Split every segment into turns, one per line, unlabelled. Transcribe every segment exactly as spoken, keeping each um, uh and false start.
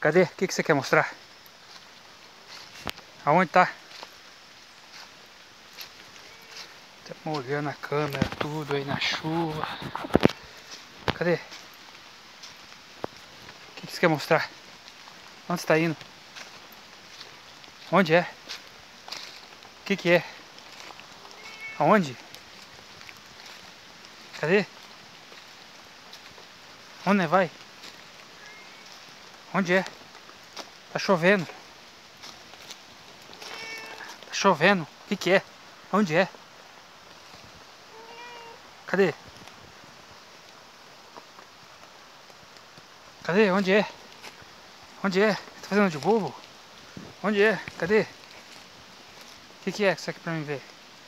Cadê? O que, que você quer mostrar? Aonde tá? Tá molhando a câmera, tudo aí na chuva. Cadê? O que, que você quer mostrar? Onde você tá indo? Onde é? O que que é? Aonde? Cadê? Onde vai? Onde é? Tá chovendo. Tá chovendo. O que que é? Onde é? Cadê? Cadê? Onde é? Onde é? Tá fazendo de bobo? Onde é? Cadê? O que que é isso aqui pra mim ver?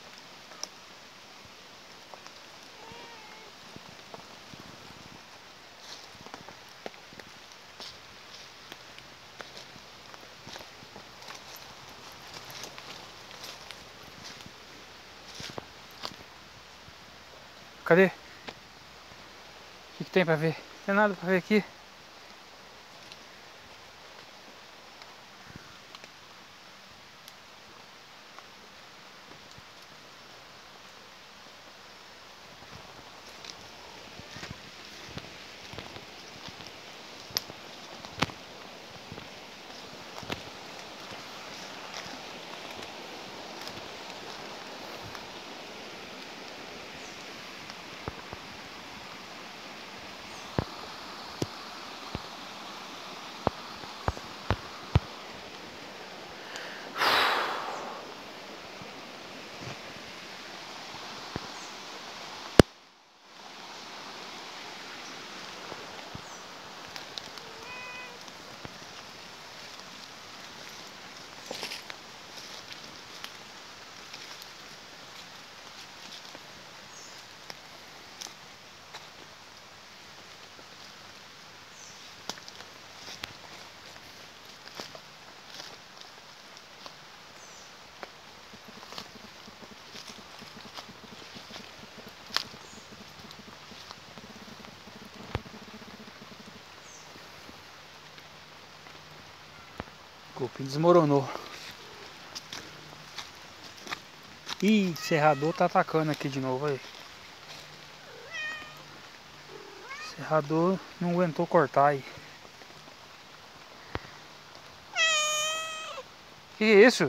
Cadê? O que que tem pra ver? Não tem nada pra ver aqui. O cupim desmoronou. Ih, serrador tá atacando aqui de novo aí. Serrador não aguentou cortar aí. Que é isso?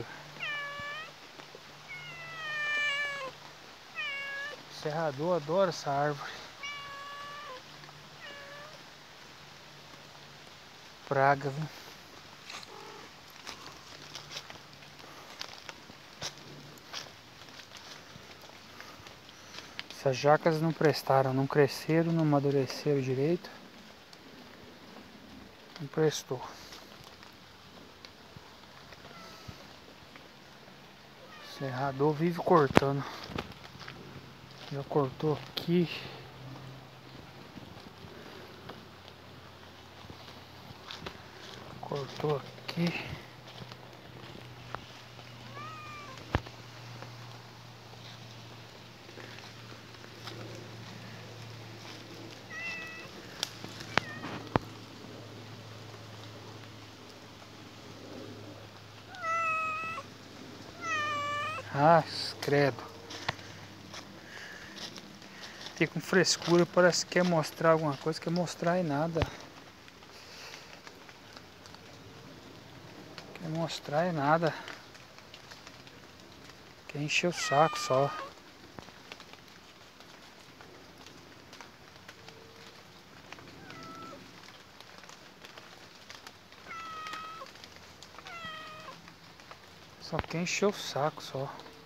Serrador adora essa árvore. Praga, viu? Essas jacas não prestaram, não cresceram, não amadureceram direito. Não prestou. O serrador vive cortando. Já cortou aqui. Cortou aqui. Ah, credo. Tem com frescura, parece que quer mostrar alguma coisa, quer mostrar e nada. Quer mostrar e nada. Quer encher o saco só. Só quer encher o saco só.